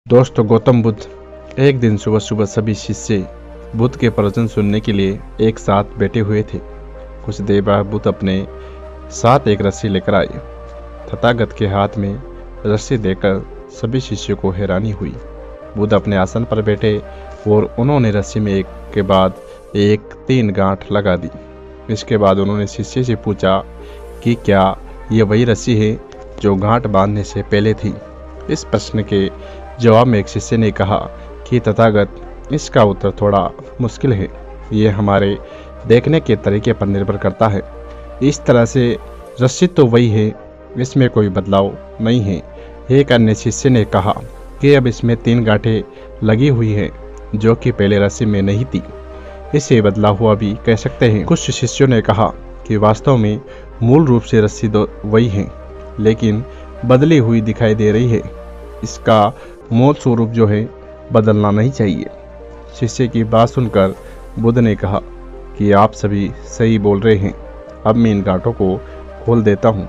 दोस्तों, गौतम बुद्ध एक दिन सुबह सुबह सभी शिष्य बुद्ध के प्रवचन सुनने के लिए एक साथ बैठे हुए थे। कुछ देर बाद बुद्ध अपने साथ एक रस्सी लेकर आए। तथागत के हाथ में रस्सी देखकर सभी शिष्यों को हैरानी हुई। बुद्ध अपने आसन पर बैठे और उन्होंने रस्सी में एक के बाद एक 3 गांठ लगा दी। इसके बाद उन्होंने शिष्य से पूछा कि क्या ये वही रस्सी है जो गांठ बांधने से पहले थी। इस प्रश्न के जवाब में एक शिष्य ने कहा कि तथागत, इसका उत्तर थोड़ा मुश्किल है। ये हमारे देखने के तरीके पर निर्भर करता है। इस तरह से रस्सी तो वही है, इसमें कोई बदलाव नहीं है। एक अन्य शिष्य ने कहा कि अब इसमें 3 गांठें लगी हुई हैं जो कि पहले रस्सी में नहीं थी। इसे बदला हुआ भी कह सकते हैं। कुछ शिष्यों ने कहा कि वास्तव में मूल रूप से रस्सी तो वही है, लेकिन बदली हुई दिखाई दे रही है। इसका मूल स्वरूप जो है बदलना नहीं चाहिए। शिष्य की बात सुनकर बुद्ध ने कहा कि आप सभी सही बोल रहे हैं, अब मैं इन गांठों को खोल देता हूँ।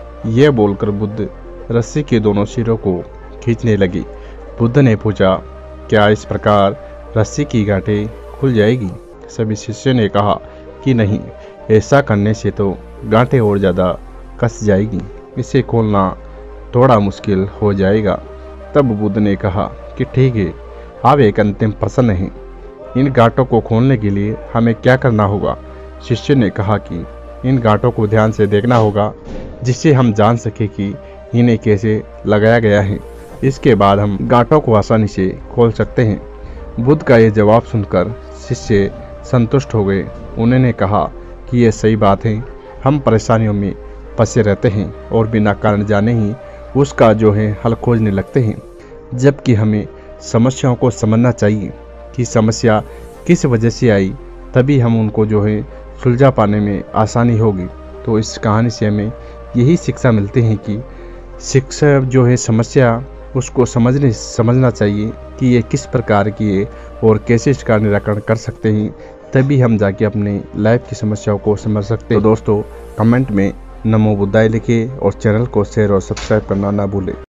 यह बोलकर बुद्ध रस्सी के दोनों सिरों को खींचने लगे। बुद्ध ने पूछा, क्या इस प्रकार रस्सी की गांठें खुल जाएगी? सभी शिष्यों ने कहा कि नहीं, ऐसा करने से तो गांठें और ज़्यादा कस जाएगी, इसे खोलना थोड़ा मुश्किल हो जाएगा। तब बुद्ध ने कहा कि ठीक है, आप एक अंतिम प्रश्न हैं, इन गांठों को खोलने के लिए हमें क्या करना होगा? शिष्य ने कहा कि इन गांठों को ध्यान से देखना होगा, जिससे हम जान सके कि इन्हें कैसे लगाया गया है। इसके बाद हम गांठों को आसानी से खोल सकते हैं। बुद्ध का यह जवाब सुनकर शिष्य संतुष्ट हो गए। उन्होंने कहा कि यह सही बात है, हम परेशानियों में फंसे रहते हैं और बिना कारण जाने ही उसका जो है हल खोजने लगते हैं, जबकि हमें समस्याओं को समझना चाहिए कि समस्या किस वजह से आई, तभी हम उनको जो है सुलझा पाने में आसानी होगी। तो इस कहानी से हमें यही शिक्षा मिलती है कि शिक्षा जो है समस्या उसको समझना चाहिए कि ये किस प्रकार की है और कैसे इसका निराकरण कर सकते हैं, तभी हम जाके अपने लाइफ की समस्याओं को समझ सकते हैं। तो दोस्तों, कमेंट में नमो बुद्धाय लिखें और चैनल को शेयर और सब्सक्राइब करना ना भूलें।